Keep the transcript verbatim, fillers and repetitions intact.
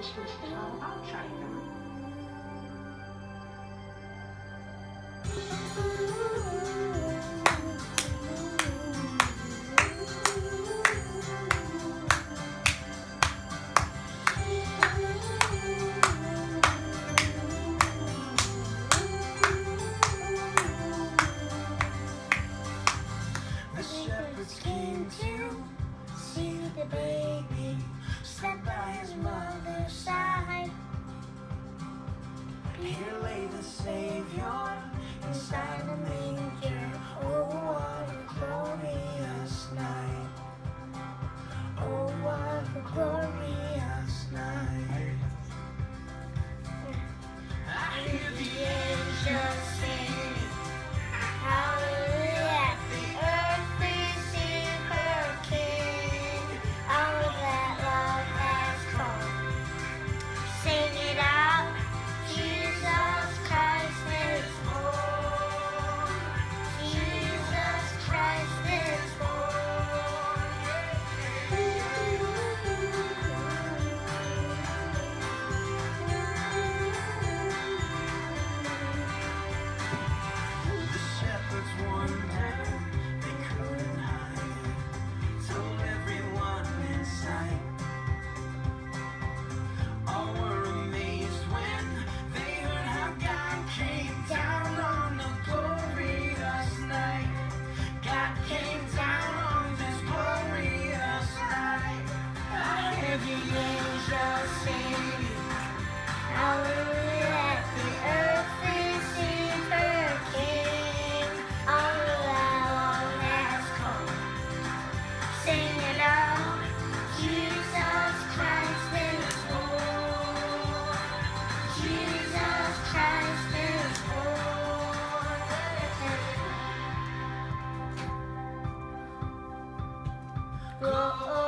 Well, I'll try them. The shepherds came to see the baby slept by his mother's side. Here lay the Savior inside the manger. Oh, what a glorious night. Oh, what a glorious night. I hear the angels sing, hallelujah. The earth receive her King. All that love has come. Sing it out. Jesus Christ is born. Jesus Christ is born. The shepherds wondered, they couldn't hide it, told everyone in sight. All were amazed when they heard how God came down on a glorious night. God came down on this glorious night. I hear the angels sing, hallelujah. The earth receive her King. All that long has come. Sing it out. Jesus Christ is born. Jesus Christ is born. Glory.